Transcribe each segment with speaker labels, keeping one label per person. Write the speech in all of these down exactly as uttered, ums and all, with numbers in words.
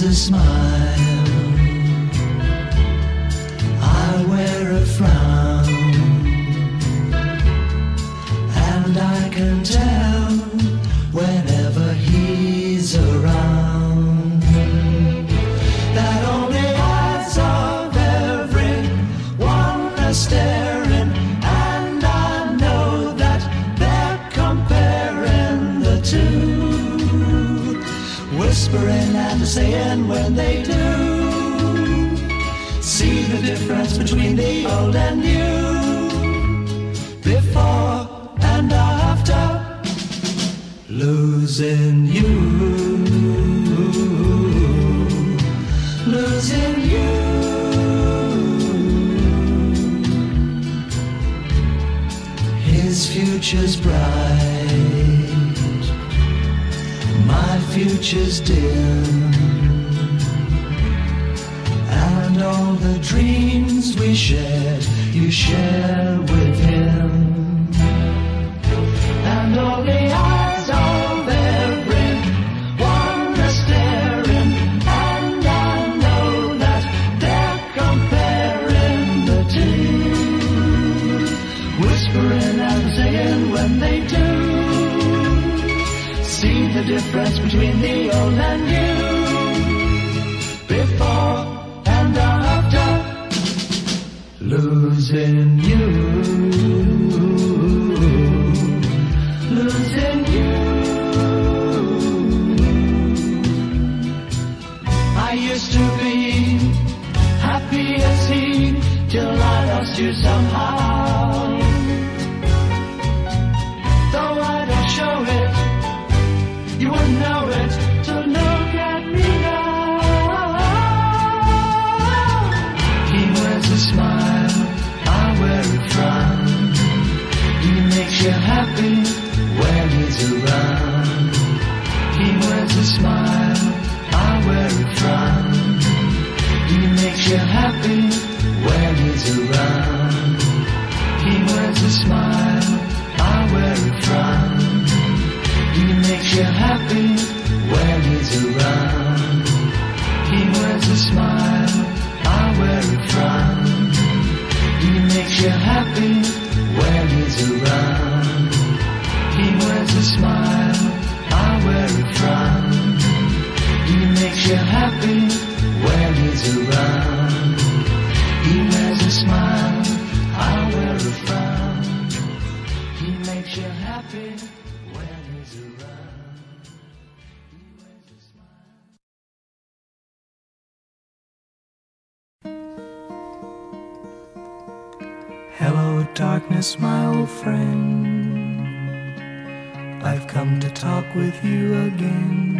Speaker 1: a smile, I wear a frown, and I can tell whenever he's around that only eyes of everyone are staring, and I know that they're comparing the two, whispering and saying when they do, see the difference between the old and new, before and after losing you, losing you. His future's bright, my future's dim, and all the dreams we shared, you share with him, and all the eyes of everyone are staring, and I know that they're comparing the two, whispering and saying when they do, see the difference between the old and new, before and after losing you, losing you. I used to be happy as he, till I lost you somehow. Though I don't show it, you wouldn't know it to look at me now. He wears a smile, I wear a frown. He makes you happy when he's around. He wears a smile, I wear a frown. He makes you happy when he's around. He wears a smile, I wear a frown. He makes you happy when he's around. He wears a smile, I wear a frown. He makes you happy when he's around. He wears a smile, I wear a frown. He makes you happy when he's around. He wears a smile, I wear a frown. He makes you happy when he's around. He wears a smile.
Speaker 2: Hello, darkness, my old friend. I've come to talk with you again,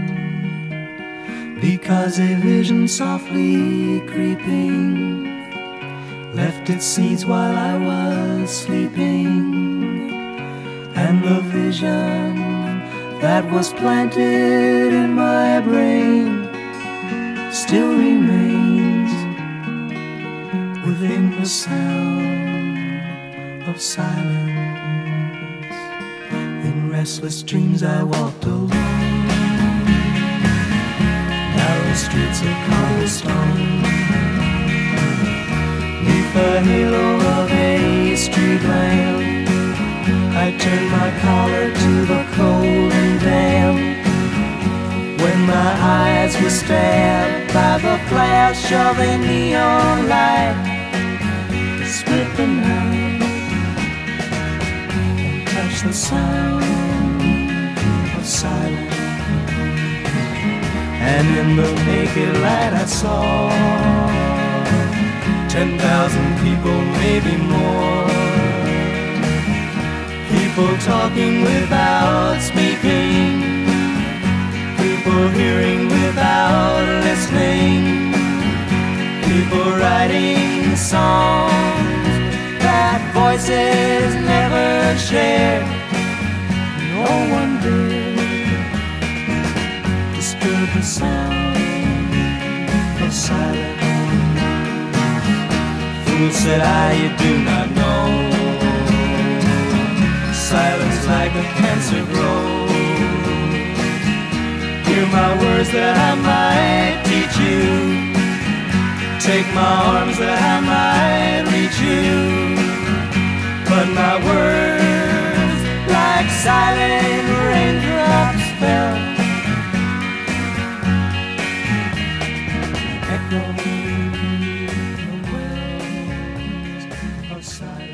Speaker 2: because a vision softly creeping left its seeds while I was sleeping, and the vision that was planted in my brain still remains within the sound of silence. In restless dreams I walked alone, narrow streets of cobblestone, neath the halo of a street lamp. I turned my collar to the cold and damp, when my eyes were stabbed by the flash of a neon light. Split the night and touch the sound of silence, and in the naked light I saw ten thousand people, maybe more, people talking without speaking, people hearing without listening, people writing songs that voices never shared. No one dared disturb the sound of silence. Fool, said I, you do not know, silence like a cancer grows. Hear my words that I might teach you. Take my arms that I might reach you. But my words, like silent raindrops, fell, echoing the wells of silence.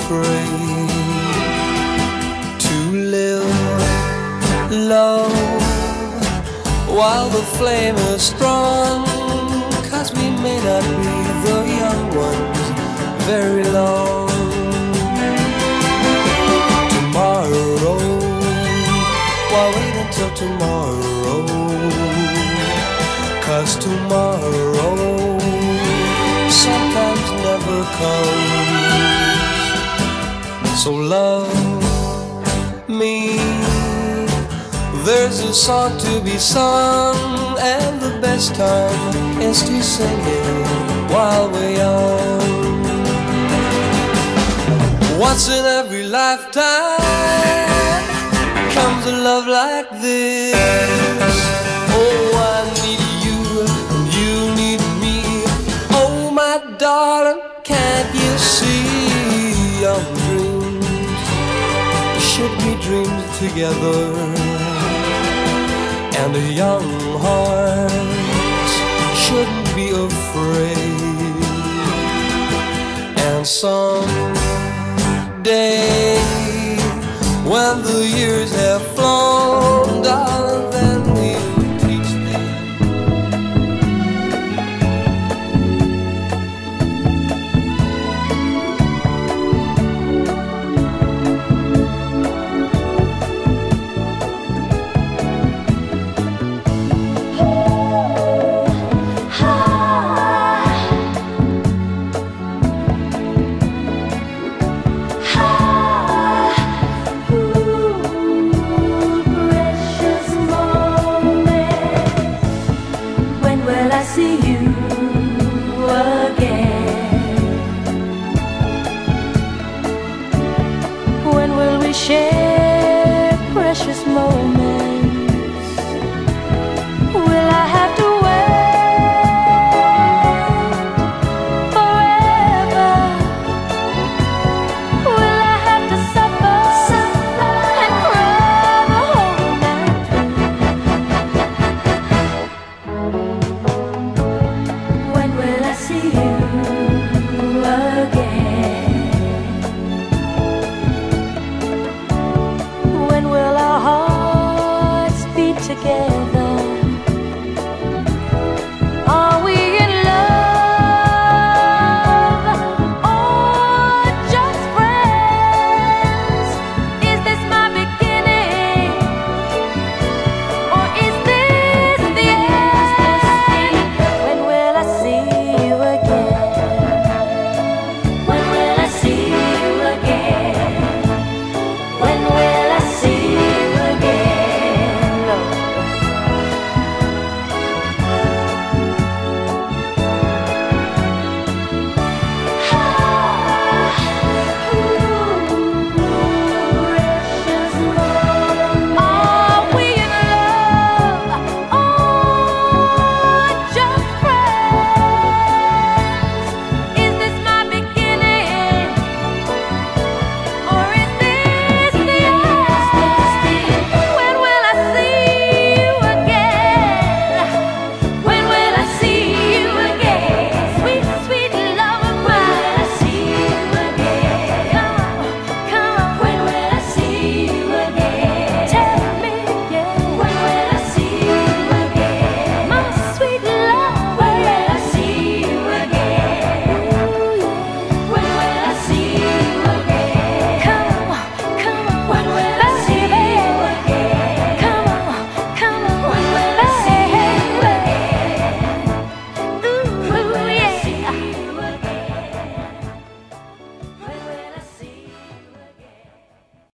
Speaker 2: afraid to live low while the flame is strong, 'cause we may not be the young ones very long. Tomorrow, why wait until tomorrow? 'Cause tomorrow sometimes never comes. So love me, there's a song to be sung, and the best time is to sing it while we're young. Once in every lifetime comes a love like this. Oh, I need you and you need me. Oh, my darling, can't you see? Young dreams should be dreamed together, and a young heart shouldn't be afraid. And someday, when the years have flown, darling, then we'll teach them.
Speaker 3: See you again. When will we share precious moments? Will I have to wait forever? Will I have to suffer, suffer and cry the whole night through? When will I see you?